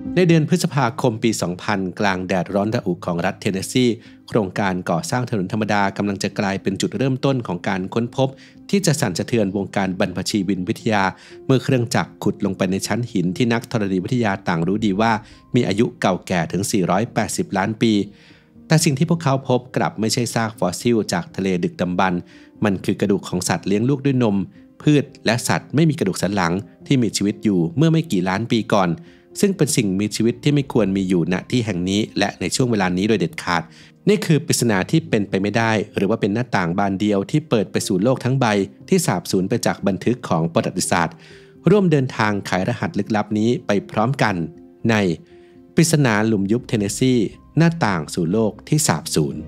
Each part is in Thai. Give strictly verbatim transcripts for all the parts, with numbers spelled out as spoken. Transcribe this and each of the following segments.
ในเดือนพฤษภาคมปี สองพัน กลางแดดร้อนระอุของรัฐเทนเนสซีโครงการก่อสร้างถนนธรรมดากำลังจะกลายเป็นจุดเริ่มต้นของการค้นพบที่จะสั่นสะเทือนวงการบรรพชีวินวิทยาเมื่อเครื่องจักรขุดลงไปในชั้นหินที่นักธรณีวิทยาต่างรู้ดีว่ามีอายุเก่าแก่ถึง สี่ร้อยแปดสิบ ล้านปีแต่สิ่งที่พวกเขาพบกลับไม่ใช่ซากฟอสซิลจากทะเลดึกดำบรรพ์มันคือกระดูกของสัตว์เลี้ยงลูกด้วยนมพืชและสัตว์ไม่มีกระดูกสันหลังที่มีชีวิตอยู่เมื่อไม่กี่ล้านปีก่อนซึ่งเป็นสิ่งมีชีวิตที่ไม่ควรมีอยู่ณที่แห่งนี้และในช่วงเวลานี้โดยเด็ดขาดนี่คือปริศนาที่เป็นไปไม่ได้หรือว่าเป็นหน้าต่างบานเดียวที่เปิดไปสู่โลกทั้งใบที่สาบสูญไปจากบันทึกของประวัติศาสตร์ร่วมเดินทางไขรหัสลึกลับนี้ไปพร้อมกันในปริศนาหลุมยุบเทนเนสซีหน้าต่างสู่โลกที่สาบสูญ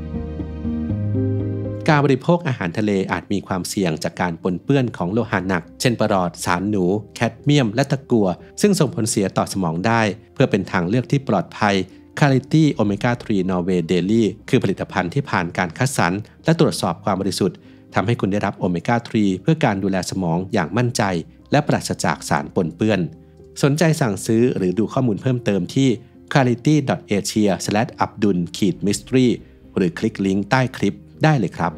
การบริโภคอาหารทะเลอาจมีความเสี่ยงจากการปนเปื้อนของโลหะหนักเช่นปรอดสารหนูแคดเมียมและตะกั่วซึ่งส่งผลเสียต่อสมองได้เพื่อเป็นทางเลือกที่ปลอดภัย Quality Omega ทรี Norway Daily คือผลิตภัณฑ์ที่ผ่านการคัดสรรและตรวจสอบความบริสุทธิ์ทำให้คุณได้รับโอเมก้า ทรี เพื่อการดูแลสมองอย่างมั่นใจและปราศจากสารปนเปื้อนสนใจสั่งซื้อหรือดูข้อมูลเพิ่มเติมที่ ควอลิตี้ ดอท เอเชีย สแลช อับดุล มิสทรี หรือคลิกลิงก์ใต้คลิปได้เลยครับ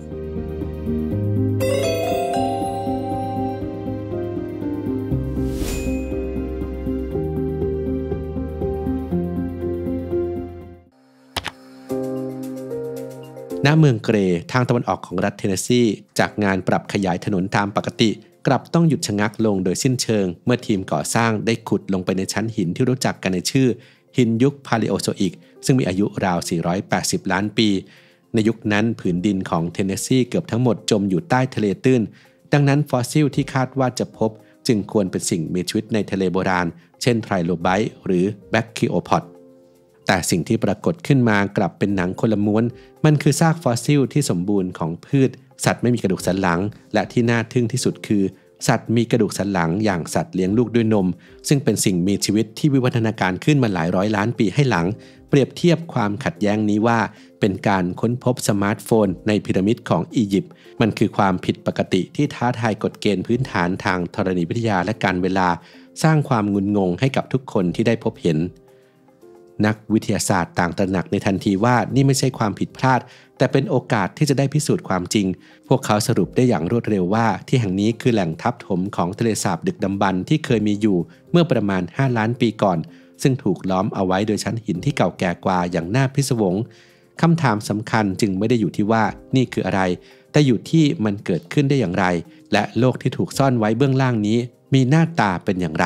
ณเมืองเกรทางตะวันออกของรัฐเทนเนสซีจากงานปรับขยายถนนตามปกติกลับต้องหยุดชะงักลงโดยสิ้นเชิงเมื่อทีมก่อสร้างได้ขุดลงไปในชั้นหินที่รู้จักกันในชื่อหินยุคพาลิโอโซอิกซึ่งมีอายุราวสี่ร้อยแปดสิบล้านปีในยุคนั้นผืนดินของเทนเนสซีเกือบทั้งหมดจมอยู่ใต้ทะเลตื้นดังนั้นฟอสซิลที่คาดว่าจะพบจึงควรเป็นสิ่งมีชีวิตในทะเลโบราณเช่นไทรโลไบต์หรือแบคคิโอพอดแต่สิ่งที่ปรากฏขึ้นมากลับเป็นหนังคนละม้วนมันคือซากฟอสซิลที่สมบูรณ์ของพืชสัตว์ไม่มีกระดูกสันหลังและที่น่าทึ่งที่สุดคือสัตว์มีกระดูกสันหลังอย่างสัตว์เลี้ยงลูกด้วยนมซึ่งเป็นสิ่งมีชีวิตที่วิวัฒนาการขึ้นมาหลายร้อยล้านปีให้หลังเปรียบเทียบความขัดแย้งนี้ว่าเป็นการค้นพบสมาร์ทโฟนในพีระมิดของอียิปต์มันคือความผิดปกติที่ท้าทายกฎเกณฑ์พื้นฐานทางธรณีวิทยาและการเวลาสร้างความงุนงงให้กับทุกคนที่ได้พบเห็นนักวิทยาศาสตร์ต่างตระหนักในทันทีว่านี่ไม่ใช่ความผิดพลาดแต่เป็นโอกาสที่จะได้พิสูจน์ความจริงพวกเขาสรุปได้อย่างรวดเร็วว่าที่แห่งนี้คือแหล่งทับถมของทะเลสาบดึกดำบรรพ์ที่เคยมีอยู่เมื่อประมาณห้าล้านปีก่อนซึ่งถูกล้อมเอาไว้โดยชั้นหินที่เก่าแก่กว่าอย่างน่าพิศวงคำถามสำคัญจึงไม่ได้อยู่ที่ว่านี่คืออะไรแต่อยู่ที่มันเกิดขึ้นได้อย่างไรและโลกที่ถูกซ่อนไว้เบื้องล่างนี้มีหน้าตาเป็นอย่างไร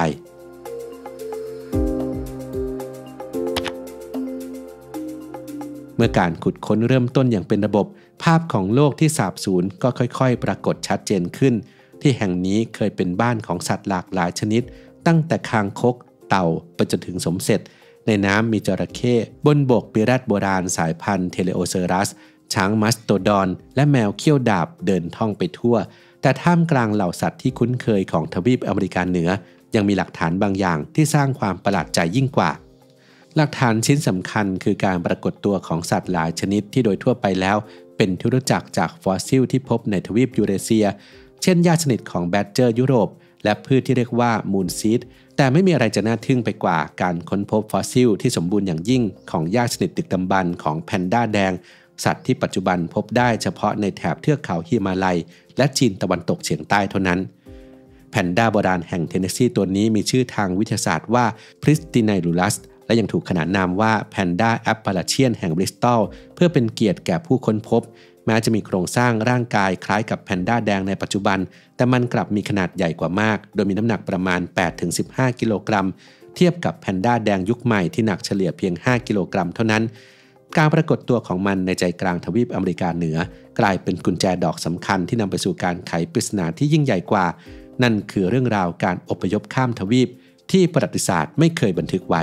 เมื่อการขุดค้นเริ่มต้นอย่างเป็นระบบภาพของโลกที่สาบสูญก็ค่อยๆปรากฏชัดเจนขึ้นที่แห่งนี้เคยเป็นบ้านของสัตว์หลากหลายชนิดตั้งแต่คางคกเต่าไปจนถึงสมเสร็จในน้ำมีจระเข้บนบกมีแรดโบราณสายพันธุ์เทเลโอเซอรัสช้างมัสโตดอนและแมวเขี้ยวดาบเดินท่องไปทั่วแต่ท่ามกลางเหล่าสัตว์ที่คุ้นเคยของทวีปอเมริกาเหนือยังมีหลักฐานบางอย่างที่สร้างความประหลาดใจยิ่งกว่าหลักฐานชิ้นสำคัญคือการปรากฏตัวของสัตว์หลายชนิดที่โดยทั่วไปแล้วเป็นที่รู้จักจากฟอสซิลที่พบในทวีปยูเรเซียเช่นญาติสนิทของแบดเจอร์ยุโรปและพืชที่เรียกว่ามูนซีดแต่ไม่มีอะไรจะน่าทึ่งไปกว่าการค้นพบฟอสซิลที่สมบูรณ์อย่างยิ่งของญาติสนิทดึกดำบรรพ์ของแพนด้าแดงสัตว์ที่ปัจจุบันพบได้เฉพาะในแถบเทือกเขาฮิมาลัยและจีนตะวันตกเฉียงใต้เท่านั้นแพนด้าโบราณแห่งเทนเนสซีตัวนี้มีชื่อทางวิทยาศาสตร์ว่าพริสติไนลูลัสและยังถูกขนานนามว่าแพนด้าแอปปาลาเชียนแห่งบริสตอลเพื่อเป็นเกียรติแก่ผู้ค้นพบแม้จะมีโครงสร้างร่างกายคล้ายกับแพนด้าแดงในปัจจุบันแต่มันกลับมีขนาดใหญ่กว่ามากโดยมีน้ำหนักประมาณ แปดถึงสิบห้า กิโลกรัมเทียบกับแพนด้าแดงยุคใหม่ที่หนักเฉลี่ยเพียงห้ากิโลกรัมเท่านั้นการปรากฏตัวของมันในใจกลางทวีปอเมริกาเหนือกลายเป็นกุญแจดอกสำคัญที่นำไปสู่การไขปริศนาที่ยิ่งใหญ่กว่านั่นคือเรื่องราวการอพยพข้ามทวีปที่ประวัติศาสตร์ไม่เคยบันทึกไว้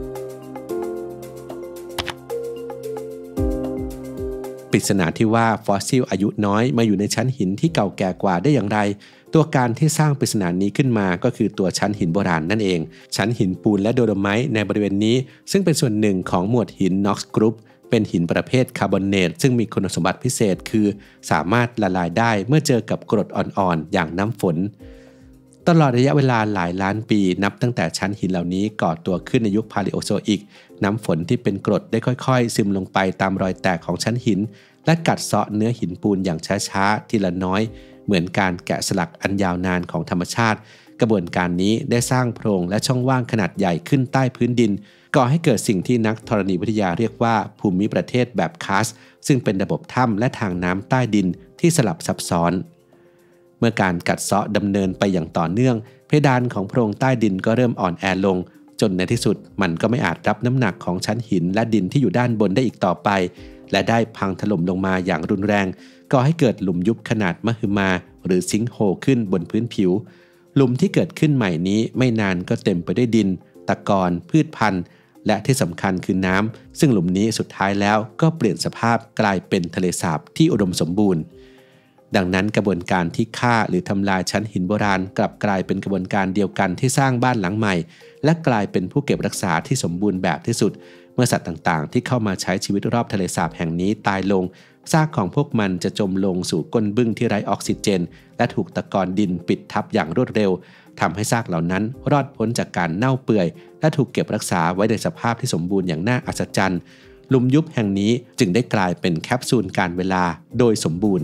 ปริศนาที่ว่าฟอสซิลอายุน้อยมาอยู่ในชั้นหินที่เก่าแก่กว่าได้อย่างไรตัวการที่สร้างปริศนานี้ขึ้นมาก็คือตัวชั้นหินโบราณนั่นเองชั้นหินปูนและโดโลไมต์ในบริเวณนี้ซึ่งเป็นส่วนหนึ่งของหมวดหินน็อกซ์กรุ๊ปเป็นหินประเภทคาร์บอเนตซึ่งมีคุณสมบัติพิเศษคือสามารถละลายได้เมื่อเจอกับกรดอ่อนๆอย่างน้ำฝนตลอดระยะเวลาหลายล้านปีนับตั้งแต่ชั้นหินเหล่านี้ก่อตัวขึ้นในยุคพาลิโอโซอิกน้ำฝนที่เป็นกรดได้ค่อยๆซึมลงไปตามรอยแตกของชั้นหินและกัดเซาะเนื้อหินปูนอย่างช้าๆทีละน้อยเหมือนการแกะสลักอันยาวนานของธรรมชาติกระบวนการนี้ได้สร้างโพรงและช่องว่างขนาดใหญ่ขึ้นใต้พื้นดินก่อให้เกิดสิ่งที่นักธรณีวิทยาเรียกว่าภูมิประเทศแบบคาร์สต์ซึ่งเป็นระบบถ้ำและทางน้ำใต้ดินที่สลับซับซ้อนเมื่อการกัดเซาะดำเนินไปอย่างต่อเนื่องเพดานของโพรงใต้ดินก็เริ่มอ่อนแอลงจนในที่สุดมันก็ไม่อาจรับน้ำหนักของชั้นหินและดินที่อยู่ด้านบนได้อีกต่อไปและได้พังถล่มลงมาอย่างรุนแรงก่อให้เกิดหลุมยุบขนาดมหึมาหรือซิงค์โฮขึ้นบนพื้นผิวหลุมที่เกิดขึ้นใหม่นี้ไม่นานก็เต็มไปด้วยดินตะกอนพืชพันธุ์และที่สำคัญคือน้ำซึ่งหลุมนี้สุดท้ายแล้วก็เปลี่ยนสภาพกลายเป็นทะเลสาบที่อุดมสมบูรณ์ดังนั้นกระบวนการที่ฆ่าหรือทำลายชั้นหินโบราณกลับกลายเป็นกระบวนการเดียวกันที่สร้างบ้านหลังใหม่และกลายเป็นผู้เก็บรักษาที่สมบูรณ์แบบที่สุดเมื่อสัตว์ต่างๆที่เข้ามาใช้ชีวิตรอบทะเลสาบแห่งนี้ตายลงซากของพวกมันจะจมลงสู่ก้นบึ้งที่ไร้ออกซิเจนและถูกตะกอนดินปิดทับอย่างรวดเร็วทำให้ซากเหล่านั้นรอดพ้นจากการเน่าเปื่อยและถูกเก็บรักษาไว้ในสภาพที่สมบูรณ์อย่างน่าอัศจรรย์หลุมยุบแห่งนี้จึงได้กลายเป็นแคปซูลการเวลาโดยสมบูรณ์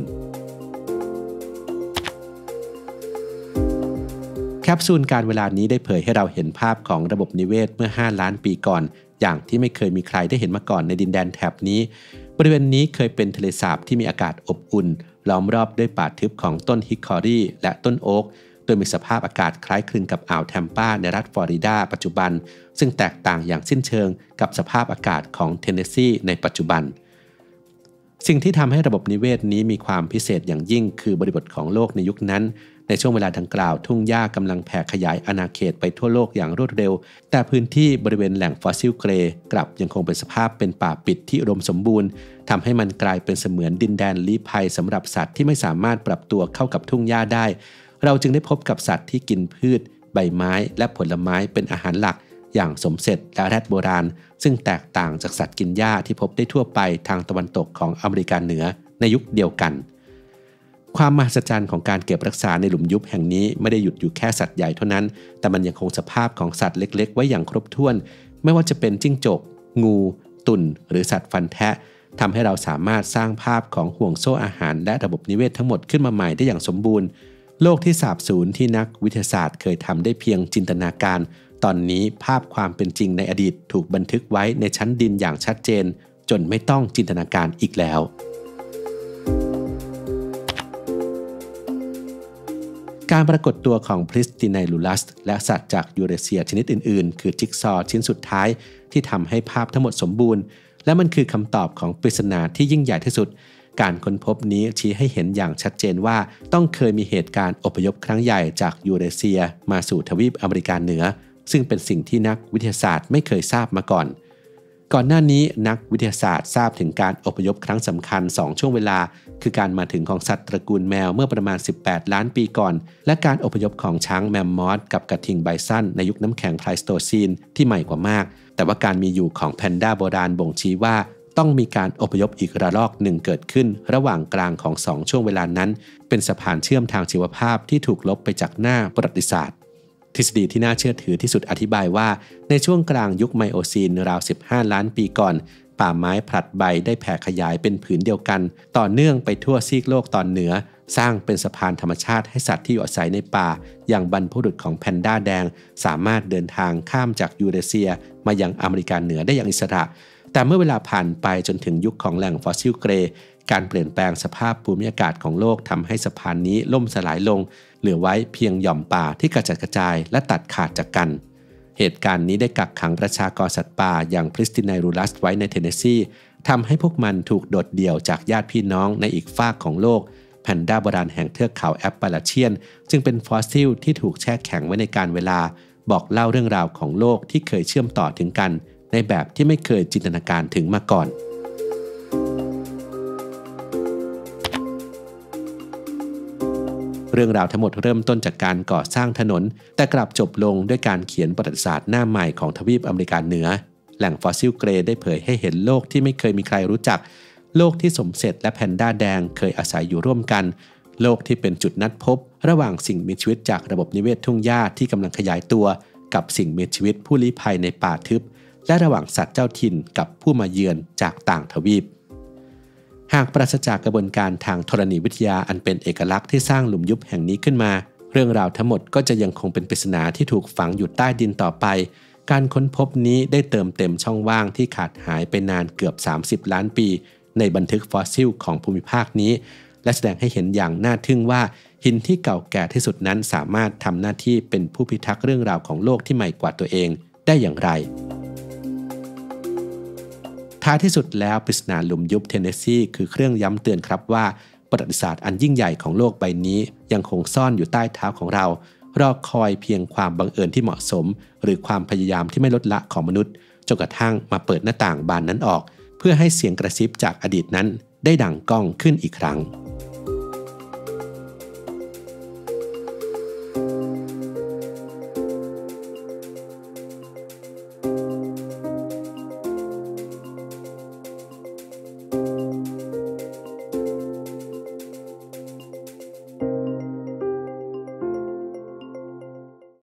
แคปซูลการเวลานี้ได้เผยให้เราเห็นภาพของระบบนิเวศเมื่อห้าล้านปีก่อนอย่างที่ไม่เคยมีใครได้เห็นมาก่อนในดินแดนแถบนี้บริเวณนี้เคยเป็นทะเลสาบที่มีอากาศอบอุ่นล้อมรอบด้วยป่าทึบของต้นฮิคคอรีและต้นโอ๊กโดยมีสภาพอากาศคล้ายคลึงกับอ่าวแทมปาในรัฐฟลอริดาปัจจุบันซึ่งแตกต่างอย่างสิ้นเชิงกับสภาพอากาศของเทนเนสซีในปัจจุบันสิ่งที่ทำให้ระบบนิเวศนี้มีความพิเศษอย่างยิ่งคือบริบทของโลกในยุคนั้นในช่วงเวลาดังกล่าวทุ่งหญ้ากำลังแผ่ขยายอาณาเขตไปทั่วโลกอย่างรวดเร็วแต่พื้นที่บริเวณแหล่งฟอสซิลเกรย์กลับยังคงเป็นสภาพเป็นป่าปิดที่อุดมสมบูรณ์ทำให้มันกลายเป็นเสมือนดินแดนลี้ภัยสำหรับสัตว์ที่ไม่สามารถปรับตัวเข้ากับทุ่งหญ้าได้เราจึงได้พบกับสัตว์ที่กินพืชใบไม้และผลไม้เป็นอาหารหลักอย่างสมเสร็จและแรดโบราณซึ่งแตกต่างจากสัตว์กินหญ้าที่พบได้ทั่วไปทางตะวันตกของอเมริกาเหนือในยุคเดียวกันความมหัศจรรย์ของการเก็บรักษาในหลุมยุบแห่งนี้ไม่ได้หยุดอยู่แค่สัตว์ใหญ่เท่านั้นแต่มันยังคงสภาพของสัตว์เล็กๆไว้อย่างครบถ้วนไม่ว่าจะเป็นจิ้งจกงูตุ่นหรือสัตว์ฟันแทะทำให้เราสามารถสร้างภาพของห่วงโซ่อาหารและระบบนิเวศทั้งหมดขึ้นมาใหม่ได้อย่างสมบูรณ์โลกที่สาบสูญที่นักวิทยาศาสตร์เคยทำได้เพียงจินตนาการตอนนี้ภาพความเป็นจริงในอดีตถูกบันทึกไว้ในชั้นดินอย่างชัดเจนจนไม่ต้องจินตนาการอีกแล้วการปรากฏตัวของพริสติไนลูลัสและสัตว์จากยูเรเซียชนิดอื่นๆคือจิ๊กซอว์ชิ้นสุดท้ายที่ทำให้ภาพทั้งหมดสมบูรณ์และมันคือคำตอบของปริศนาที่ยิ่งใหญ่ที่สุดการค้นพบนี้ชี้ให้เห็นอย่างชัดเจนว่าต้องเคยมีเหตุการณ์อพยพครั้งใหญ่จากยูเรเซียมาสู่ทวีปอเมริกาเหนือซึ่งเป็นสิ่งที่นักวิทยาศาสตร์ไม่เคยทราบมาก่อนก่อนหน้านี้นักวิทยาศาสตร์ทราบถึงการอพยพครั้งสำคัญสองช่วงเวลาคือการมาถึงของสัตว์ตระกูลแมวเมื่อประมาณสิบแปดล้านปีก่อนและการอพยพของช้างแมมมอธกับกระทิงไบซันในยุคน้ำแข็งไพลสโตซีนที่ใหม่กว่ามากแต่ว่าการมีอยู่ของแพนด้าโบราณบ่งชี้ว่าต้องมีการอพยพอีกระลอกหนึ่งเกิดขึ้นระหว่างกลางของสองช่วงเวลานั้นเป็นสะพานเชื่อมทางชีวภาพที่ถูกลบไปจากหน้าประวัติศาสตร์ทฤษฎีที่น่าเชื่อถือที่สุดอธิบายว่าในช่วงกลางยุคไมโอซีนราวสิบห้าล้านปีก่อนป่าไม้ผลัดใบได้แผ่ขยายเป็นผืนเดียวกันต่อเนื่องไปทั่วซีกโลกตอนเหนือสร้างเป็นสะพานธรรมชาติให้สัตว์ที่อยู่อาศัยในป่าอย่างบรรพบุรุษของแพนด้าแดงสามารถเดินทางข้ามจากยูเรเซียมายังอเมริกาเหนือได้อย่างอิสระแต่เมื่อเวลาผ่านไปจนถึงยุคของแหล่งฟอสซิลเกรย์การเปลี่ยนแปลงสภาพภูมิอากาศของโลกทำให้สะพานนี้ล่มสลายลงเหลือไว้เพียงหย่อมป่าที่กระจัดกระจายและตัดขาดจากกันเหตุการณ์นี้ได้กักขังประชากรสัตว์ป่าอย่างพริสติไนลูลัสไว้ในเทนเนสซีทำให้พวกมันถูกโดดเดี่ยวจากญาติพี่น้องในอีกฟากของโลกแพนด้าโบราณแห่งเทือกเขาแอปปาลาเชียนจึงเป็นฟอสซิลที่ถูกแช่แข็งไว้ในการเวลาบอกเล่าเรื่องราวของโลกที่เคยเชื่อมต่อถึงกันในแบบที่ไม่เคยจินตนาการถึงมาก่อนเรื่องราวทั้งหมดเริ่มต้นจากการก่อสร้างถนนแต่กลับจบลงด้วยการเขียนประวัติศาสตร์หน้าใหม่ของทวีปอเมริกาเหนือแหล่งฟอสซิลเกรย์ได้เผยให้เห็นโลกที่ไม่เคยมีใครรู้จักโลกที่สมเสร็จและแพนด้าแดงเคยอาศัยอยู่ร่วมกันโลกที่เป็นจุดนัดพบระหว่างสิ่งมีชีวิตจากระบบนิเวศทุ่งหญ้าที่กำลังขยายตัวกับสิ่งมีชีวิตผู้ลี้ภัยในป่าทึบและระหว่างสัตว์เจ้าถิ่นกับผู้มาเยือนจากต่างทวีปหากปราศจากกระบวนการทางธรณีวิทยาอันเป็นเอกลักษณ์ที่สร้างหลุมยุบแห่งนี้ขึ้นมาเรื่องราวทั้งหมดก็จะยังคงเป็นปริศนาที่ถูกฝังอยู่ใต้ดินต่อไปการค้นพบนี้ได้เติมเต็มช่องว่างที่ขาดหายไปนานเกือบสามสิบล้านปีในบันทึกฟอสซิลของภูมิภาคนี้และแสดงให้เห็นอย่างน่าทึ่งว่าหินที่เก่าแก่ที่สุดนั้นสามารถทำหน้าที่เป็นผู้พิทักษ์เรื่องราวของโลกที่ใหม่กว่าตัวเองได้อย่างไรท้ายที่สุดแล้วปริศนาหลุมยุบเทนเนสซีคือเครื่องย้ำเตือนครับว่าประวัติศาสตร์อันยิ่งใหญ่ของโลกใบนี้ยังคงซ่อนอยู่ใต้เท้าของเรารอคอยเพียงความบังเอิญที่เหมาะสมหรือความพยายามที่ไม่ลดละของมนุษย์จนกระทั่งมาเปิดหน้าต่างบานนั้นออกเพื่อให้เสียงกระซิบจากอดีตนั้นได้ดังก้องขึ้นอีกครั้ง